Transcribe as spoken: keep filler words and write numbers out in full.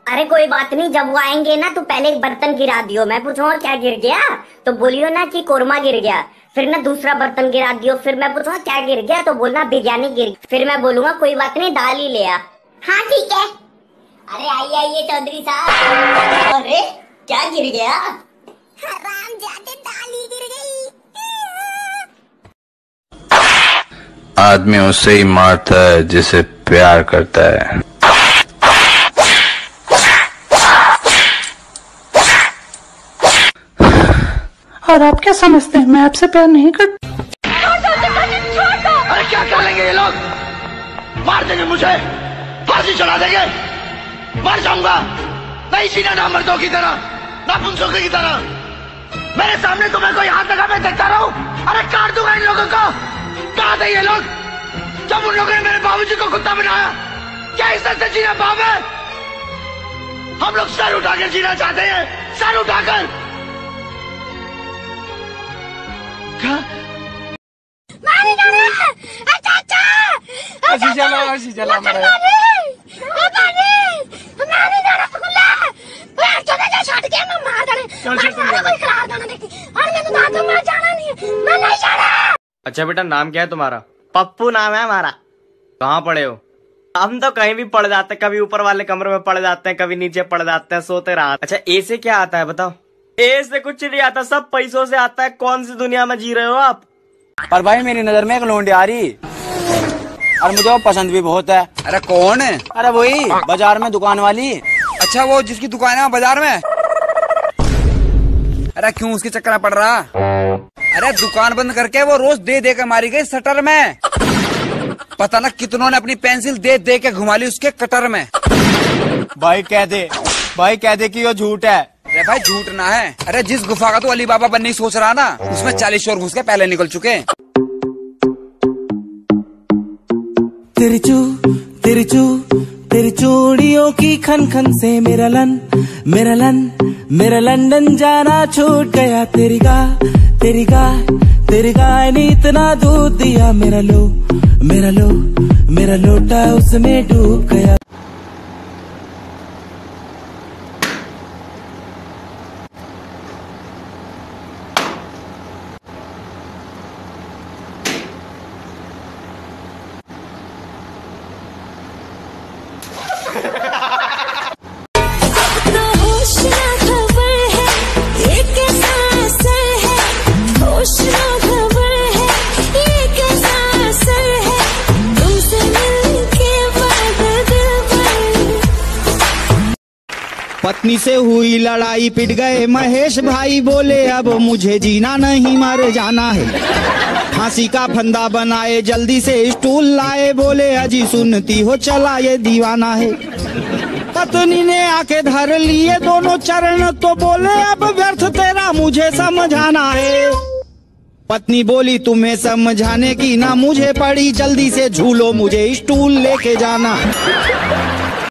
अरे कोई बात नहीं, जब वो आएंगे ना तो पहले एक बर्तन गिरा दियो। मैं पूछूंगा क्या गिर गया तो बोलियो ना कि कोरमा गिर गया। फिर ना दूसरा बर्तन गिरा दियो। फिर मैं पूछूंगा क्या गिर गया तो बोलना बिरयानी गिर गई। फिर मैं बोलूंगा कोई बात नहीं, दाल ही ले आ। हाँ ठीक है। अरे आइए आइए चौधरी साहब। अरे क्या गिर गया? हरामजादे, दाल ही गिर गई। आदमी उससे ही मारता है जिसे प्यार करता है। और आप क्या समझते हैं मैं आपसे प्यार नहीं करती? अरे क्या कर लेंगे ये लोग? मार देंगे मुझे, फांसी चढ़ा देंगे, मर जाऊंगा। नहीं जीना ना मर्दों की तरह, ना पुंसों की तरह। मेरे सामने तुम्हें कोई हाथ लगा मैं देखता रहूं? अरे काट दूंगा इन लोगों को। कहाँ थे ये लोग जब उन लोगों ने मेरे बाबूजी को कुत्ता बनाया? क्या इज्जत से जीना पाप है? हम लोग सर उठाकर जीना चाहते हैं, सर उठाकर। क्या? ऐसी चला ऐसी चला मेरे अच्छा बेटा, नाम क्या है तुम्हारा? पप्पू नाम है हमारा। कहाँ पढ़े हो? हम तो कहीं भी पढ़ जाते हैं, कभी ऊपर वाले कमरे में पढ़ जाते हैं, कभी नीचे पढ़ जाते हैं, सोते रहा। अच्छा ए से क्या आता है बताओ? ए से कुछ नहीं आता, सब पैसों से आता है। कौन सी दुनिया में जी रहे हो आप? पर भाई मेरी नजर में एक लोंडी आ रही और मुझे वो पसंद भी बहुत है। अरे कौन है? अरे वही बाजार में दुकान वाली। अच्छा वो जिसकी दुकान है बाजार में? अरे क्यों उसके चक्कर में पड़ रहा? अरे दुकान बंद करके वो रोज दे दे के मारी गई शटर में। पता ना कितनों ने अपनी पेंसिल दे दे के घुमा ली उसके कटर में। भाई कह दे, भाई कह दे कि वो झूठ है। अरे भाई झूठ ना है। अरे जिस गुफा का तो अली बाबा बनने की सोच रहा ना, उसमें चालीस चोर घुस के पहले निकल चुके। तेरी चू तेरी चू तेरी चूड़ियों की खन खन से मेरा लन मेरा लन मेरा लंदन जाना छूट गया। तेरी गाय तेरी गाय तेरी गाय ने इतना दूध दिया, मेरा लो मेरा लो मेरा लोटा उसमें डूब गया। पत्नी से हुई लड़ाई, पिट गए महेश भाई, बोले अब मुझे जीना नहीं मर जाना है। फांसी का फंदा बनाए जल्दी से स्टूल लाए, बोले अजी सुनती हो चला ये दीवाना है। पत्नी ने आके धर लिए दोनों चरण, तो बोले अब व्यर्थ तेरा मुझे समझाना है। पत्नी बोली तुम्हें समझाने की ना मुझे पड़ी, जल्दी से झूलो मुझे स्टूल लेके जाना।